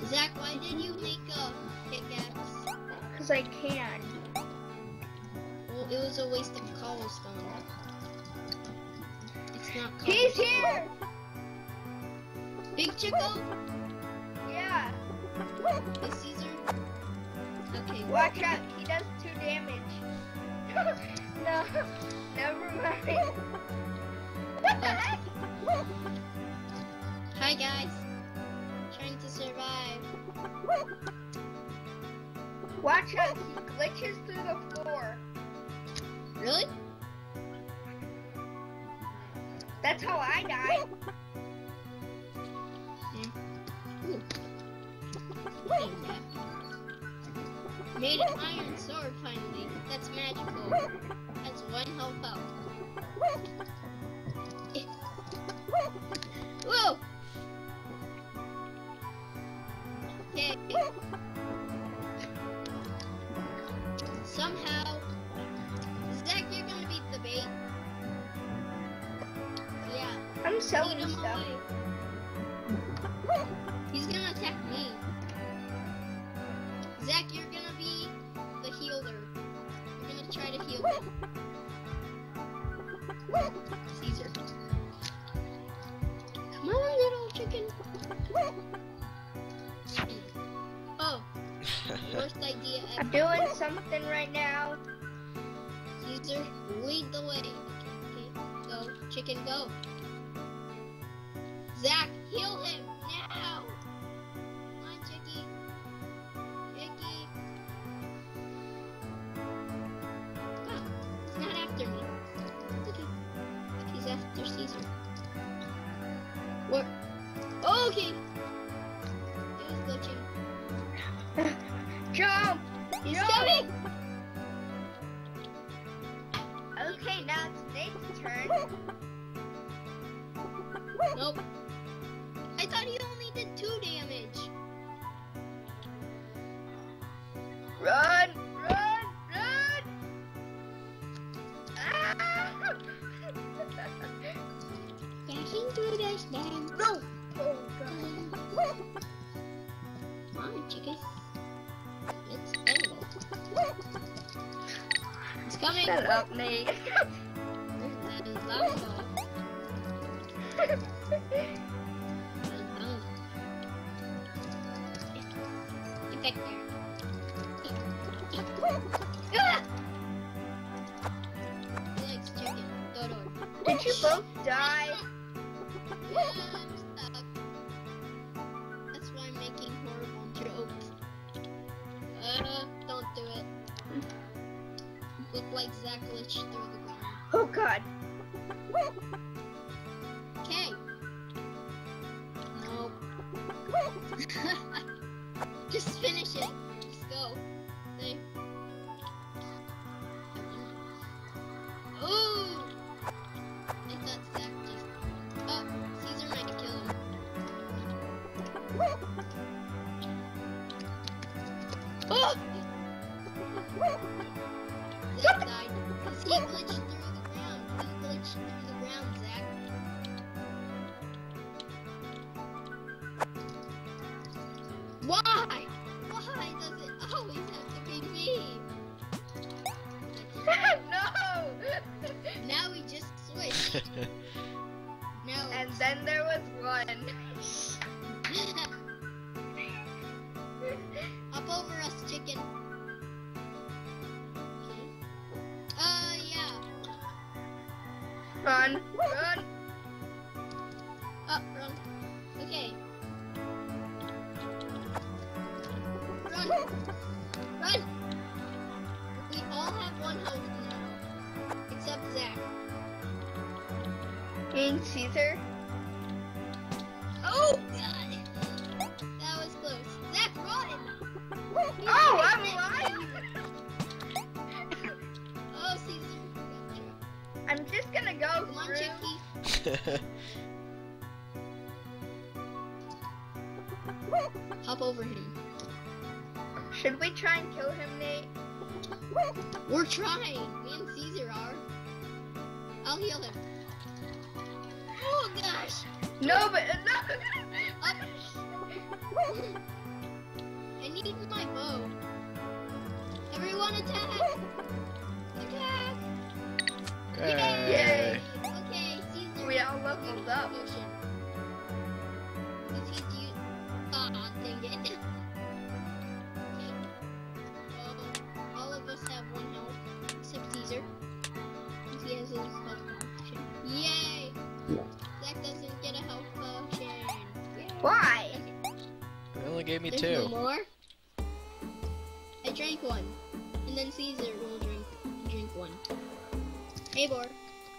Zach, why did you make a pickaxe? Because I can. Well, it was a waste of cobblestone. It's not cobblestone. He's here! Big Chico? Yeah. Hey, Caesar? Okay. Watch out, he does 2 damage. No, never mind. What the heck? Hi guys. Trying to survive. Watch out, he glitches through the floor. Really? That's how I died. Ooh. Made an iron sword finally. That's magical. That's 1 health up. Whoa! Okay. Somehow, Zach, you're gonna beat the bait. Yeah. I'm selling Lead him stuff. away. He's gonna attack me. Zach, you're gonna be the healer. You're gonna try to heal him. Caesar. Come on, little chicken. Oh, worst idea ever. I'm doing something right now. Caesar, lead the way. Okay, go, chicken, go. Zach, heal him now. Come on, Chicky. Chicky. Oh, he's not after me. It's okay. If he's after Caesar. What? Oh, okay. It was glitching. Jump! He's Jump! coming! Okay, now it's Nate's turn. Nope. I thought he only did 2 damage. Run! Run! Run! Ah! Dashing through the sand. No! Oh, God. Come on, chicken. It's edible. It's coming. Shut up, Nate. That is loud. Get back there. Ah! He likes chicken. Dodo. Did you both die? Yeah, I'm stuck. That's why I'm making horrible jokes. Don't do it. Look like Zach glitched through the ground. Oh, God. Okay. Nope. Just finish it. Let's go. See? Ooh! I thought Zach just... Oh, Caesar might kill him. Oh! Zach died. Because he glitched through the ground. He glitched through the ground, Zach. Why? Why does it always have to be me? No! Now we just switched. Now And then there was one. up over us, chicken. Okay. Yeah. Run! Run! Up, run. Okay. Run! Run! We all have 1 health now. Except Zach. And Caesar? Oh, God! That was close. Zach, run! Oh, I'm alive! Oh, Caesar. Gotcha. I'm just gonna go Come on, through. Chicky. Hop over him. Should we try and kill him, Nate? We're trying. Me and Caesar are. I'll heal him. Oh gosh. No, but no. Up. need my bow. Everyone attack! Attack! Yay! Okay, Caesar. We all leveled up. Potion. Because he's used. Aw, dang it. Okay. So, all of us have 1 health, except Caesar. Because he has his health potion. Yay! Zach doesn't get a health potion. Why? They only gave me There's 2. no more. I drank 1. And then Caesar will drink 1. Hey, Bor.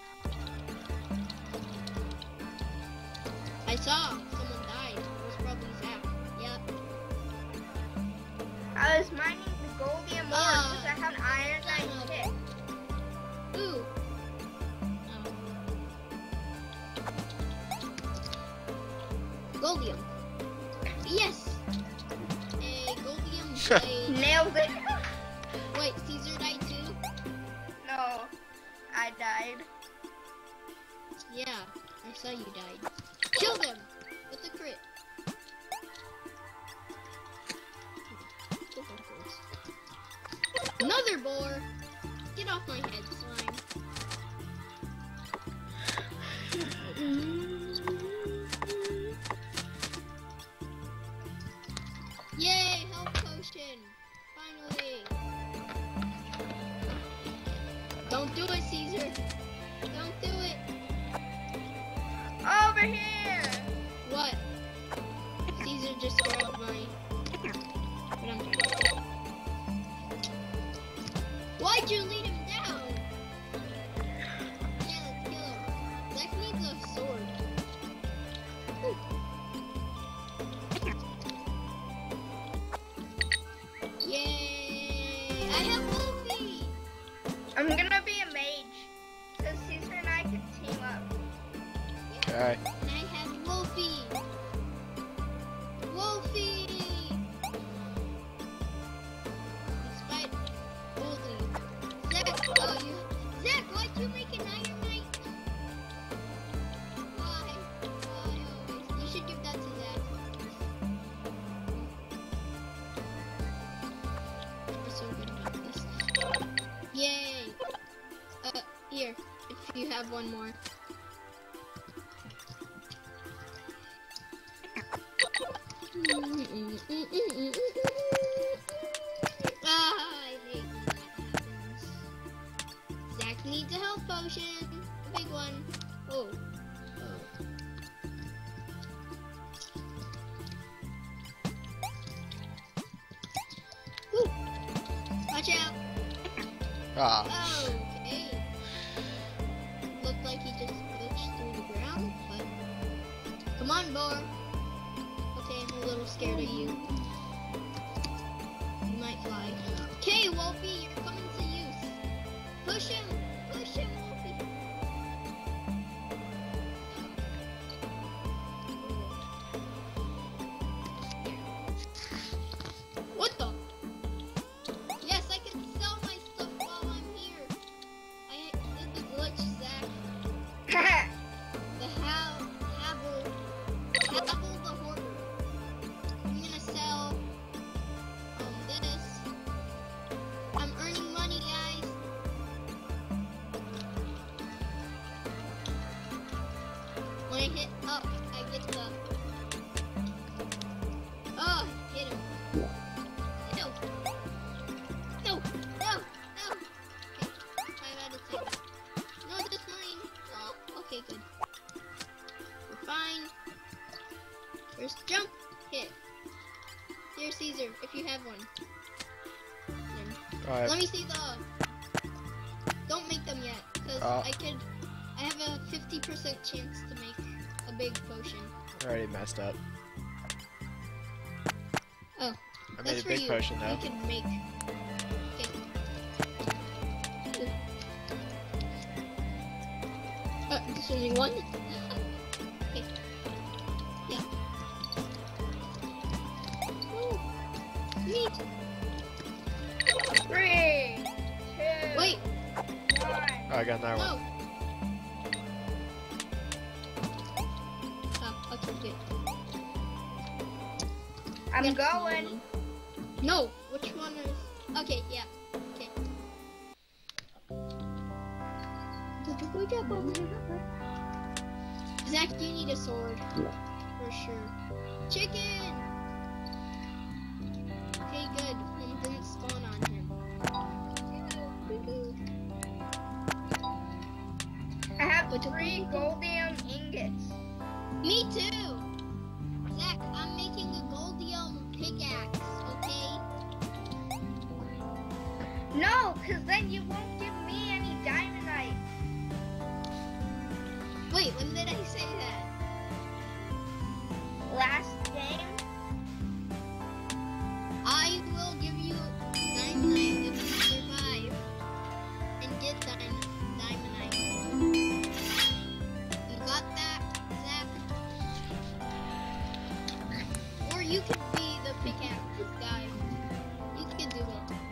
I saw someone died. It was probably Zach. Yep. I was mining the goldium ore because I have an ironite pick. Ooh. Goldium. Yes. A goldium blade. Nailed it. Wait, Caesar died too? No, I died. Yeah, I saw you died. Kill them with the crit. Another boar. Get off my head, slime. Yay, health potion. Finally. Don't do it, Caesar. Don't do it. Over here. What? Caesar just grabbed my... But I'm trying. Why'd you lead him down? Yeah, let's kill him. Zach needs a sword. Ooh. Yay! I have Wolfie! I'm gonna be a mage, so Caesar and I can team up. Okay. And I have Wolfie! Wolfie! Despite Wolfie. Zach, why'd you make an iron knight? Why? Why always? You should give that to Zach. We're so good at this. Yay! Here, if you have one more. I hate when that happens. Zach needs a health potion. A big one. Oh. Woo. Watch out. Ah. Okay. Looked like he just glitched through the ground, but... Come on, Boar. Okay, I'm a little scared of you. You might fly. Okay, Wolfie, you're coming to use. Push him, Wolfie. What the? Yes, I can sell my stuff while I'm here. I did the glitch, Zach. The Havel the Hoarder. I'm gonna sell this. I'm earning money, guys. When I hit up, I get the... Oh, hit him. No. No. No. No. Okay. 5 out of 10. No, that's mine. Oh, okay, good. We're fine. First jump, hit. Here, Caesar, if you have one. Alright. Let me see the... Don't make them yet, because I have a 50% chance to make a big potion. I already messed up. Oh, I that's made a for big you. potion though. You can make... Okay. There's only one? Okay. Yeah. Ooh. Neat. 3, 2, Wait. 1. Oh, I got another one. No. Oh, okay, good. I'm Yes, going. Mommy. No, which one is? Okay, yeah. Okay. Zach, you need a sword. For sure. Chicken! Okay, good. And didn't spawn on him. I have 3 goldium ingots. Me too! Zach, I'm making a goldium pickaxe, okay? No, because then you won't give me any diamondite. Wait, when did I say that? Last game? I will give you diamondite if you survive and get diamondite. You got that, Zach? Or you could be the pickaxe guy. You could do it.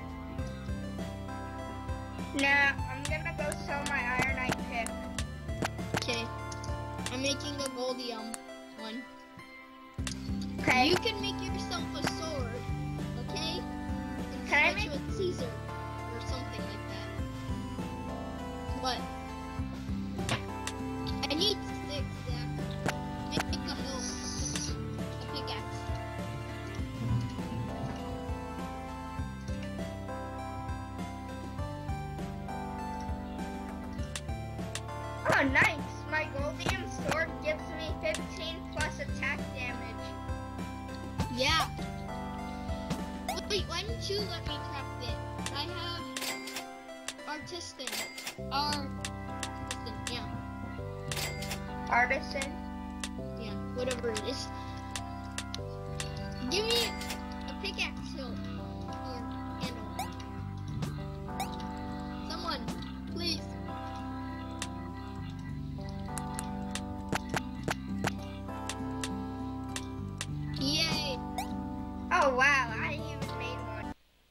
Nah, I'm gonna go sell my ironite pick. Okay. I'm making a goldium one. Okay. You can make yourself a sword, okay? And Can I switch make- with Caesar or something like that. What? I need sticks, Zach. Make a hill, a pickaxe. Oh, nice. My goldium sword gives me 15 plus attack damage. Yeah. Wait, why didn't you let me craft it? I have artisan. Artisan, yeah. Artisan. Yeah, whatever it is. Give me a pickaxe hill. Or handle. Someone, please. Yay! Oh, wow. I even made one.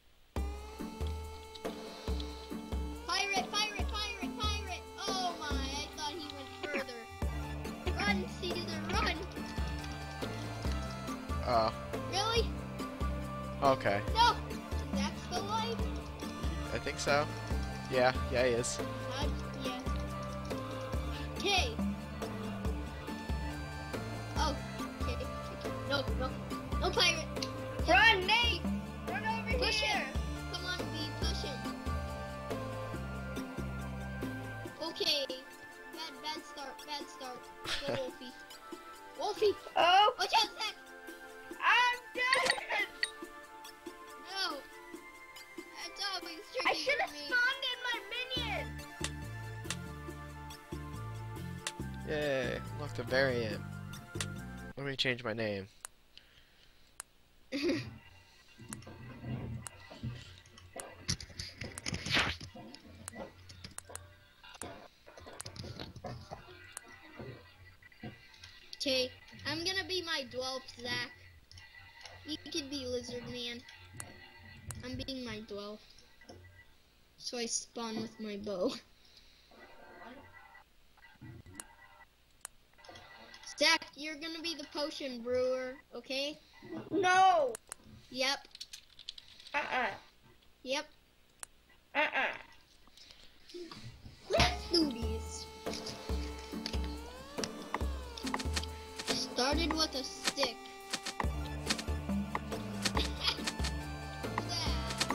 Pirate, pirate, pirate, pirate! Oh my, I thought he went further. Run, Caesar, run! Really? Okay. No! That's the life? I think so. Yeah, he is. Yeah. Okay. Oh, okay. No, no. No pirate. Run, Nate! Run over Push here! it. Come on, be pushing. Okay. Bad start, bad start. Go, Wolfie. Wolfie! Oh, Watch out, Zach! I'm dead! No! That's always I tricky should have for me. spawned in my minion! Yay, unlocked a variant. Let me change my name. Okay, I'm gonna be my dwarf, Zach. You could be lizard man. I'm being my dwarf. So I spawn with my bow. Zach, you're gonna be the potion brewer, okay? No! Yep, yep. Let's do this. Started with a stick. Zach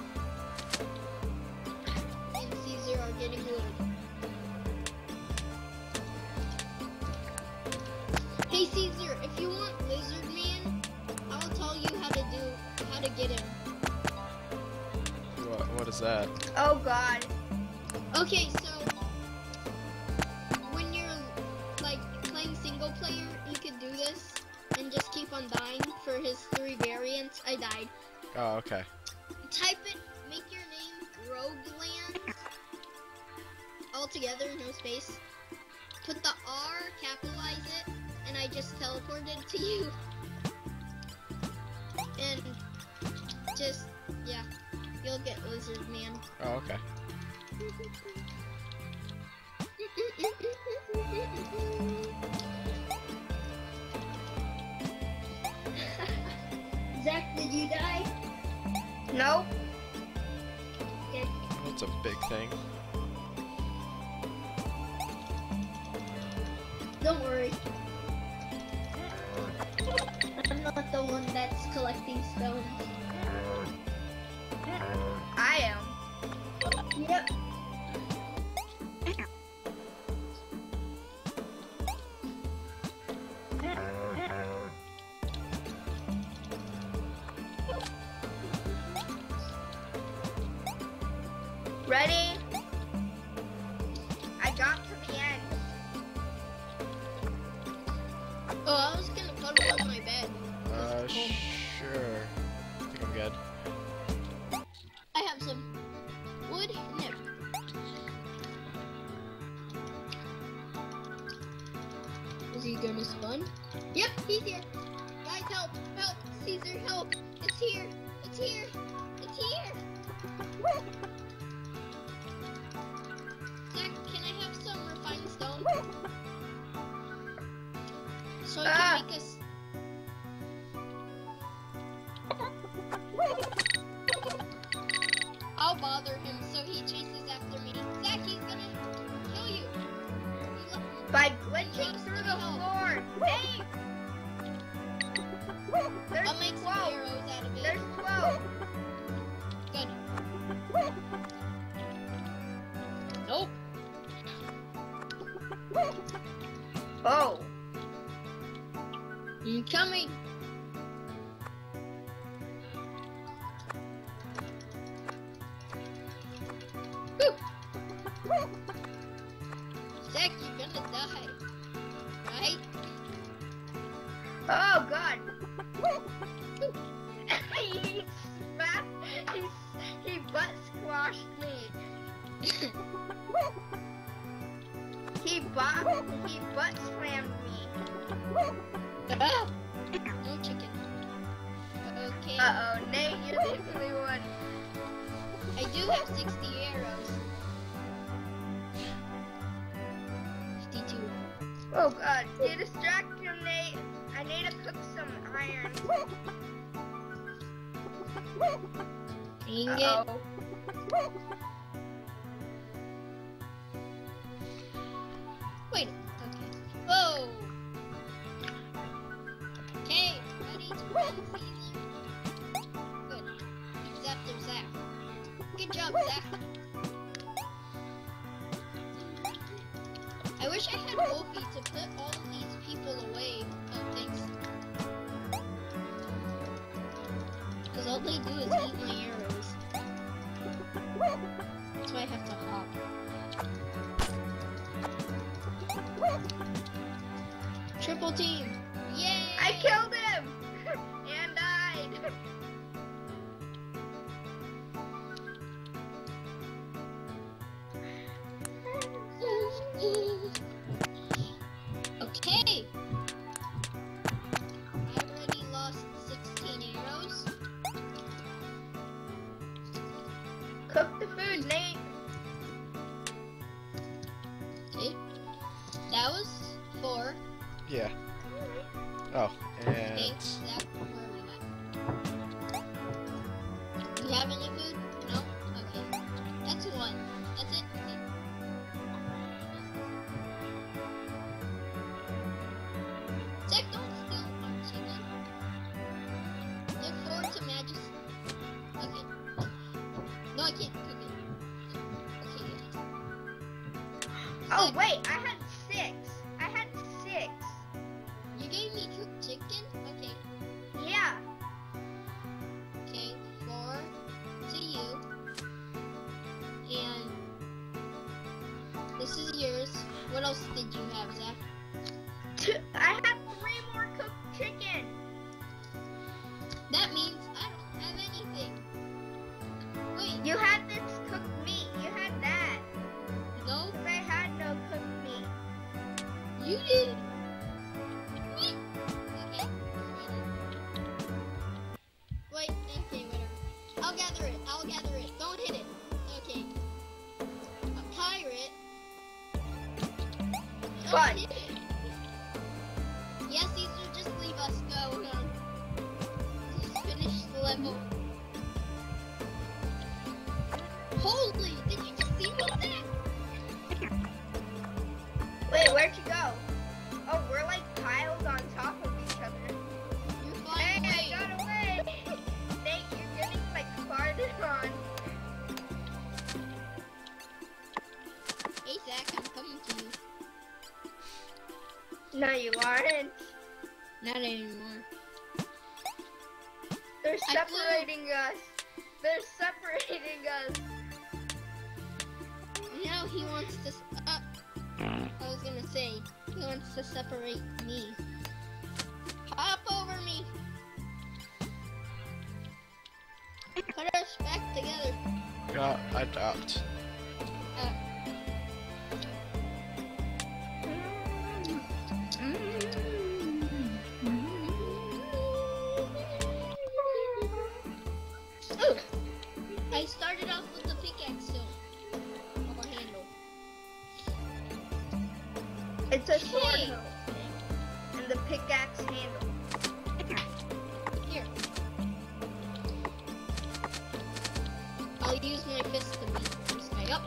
and Caesar are getting wood. Hey Caesar, if you want Lizard Man, I'll tell you how to get him. What is that? Oh, God. Okay, so when you're like playing single player, you could do this and just keep on dying for his 3 variants. I died. Oh, okay. Type it, make your name Roguelands all together, no space. Put the R, capitalize it, and I just teleported to you. And just, yeah, you'll get Lizard Man. Oh, okay. Zach, did you die? Nope. Okay. That's a big thing. Don't worry. I'm not the one that's collecting stones. I am. Yep. Ready? I got to the end. Oh, I was gonna cuddle on my bed. Sure. I think I'm good. I have some wood in there. Is he gonna spawn? Yep, he's here. Guys, help! Help! Caesar, help! It's here! It's here! It's here! Zach, can I have some refined stone? So I can make us. I'll bother him so he chases after me. Zach, he's gonna kill you. By glitching through the floor. Hey! There's I'll make some 12. arrows out of it. There's 12. Good. Nope. Oh. I'm coming. Woo. Zach, you're gonna die. Right? Oh God. he smacked. He butt squashed me. He butt slammed me. Ah. No chicken. Okay. Uh-oh, Nate, you're the only one. I do have 60 arrows. 52. Oh God, you distracted him, Nate. I need to cook some iron. Dang it. Uh-oh. Wait. Okay. Whoa. Okay. Ready to run season. Good. He's after Zach. Good job, Zach. I wish I had Wolfie to put all of these people away. Oh, thanks. Because all they do is eat my arrows. That's why I have to hop. Triple team! Yay! I killed him and died. Okay. I already lost 16 arrows. Cook the food, Nate. Okay. That was 4. Yeah. Oh, and Okay, that where are we at? Do you have any food? No? Okay. That's 1. That's it? Okay. Zach, don't steal our chicken. Look forward to Magicite. Okay. No, I can't cook it. Okay, guys. Oh Zach, wait, I had 6. I had 6. you gave me cooked chicken? Okay. Yeah. Okay, 4 to you. And this is yours. What else did you have, Zach? I had 3 more cooked chicken. That means I don't have anything. Wait, You had this cooked meat. You had that. no, 'Cause I had no cooked meat. you did. What? Okay. Wait, okay, whatever. I'll gather it. I'll gather it. Don't hit it. Okay. A pirate. Don't Fun. hit it. Yes, Caesar, just leave us go. Just finish the level. Holy, did you just see what that? Wait, where'd you go? Oh, we're like piled on top of each other. You're Hey, flying I away. got away! Nate, you're getting like farted on. Hey Zach, I'm coming to you. No, you aren't. Not anymore. They're I separating us. They're separating us. Now he wants to. I was gonna say he wants to separate me. Hop over me. Put us back together. Yeah, I dropped. Oh, I started off with the pickaxe still. Or handle. It's a sword Hey. hilt. And the pickaxe handle. Here. I'll use my fist to beat this guy up.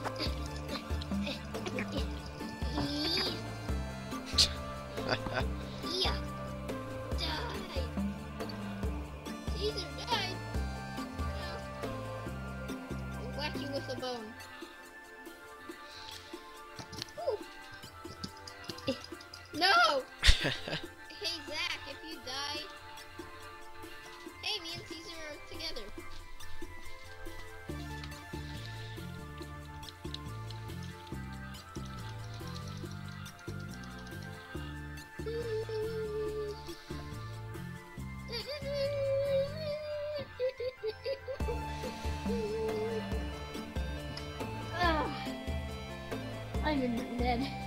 Yeah. Die. Caesar died. I'll whack you with a bone. Ooh. No! Hey Zach, if you die. Hey, me and Caesar are together. I'm dead.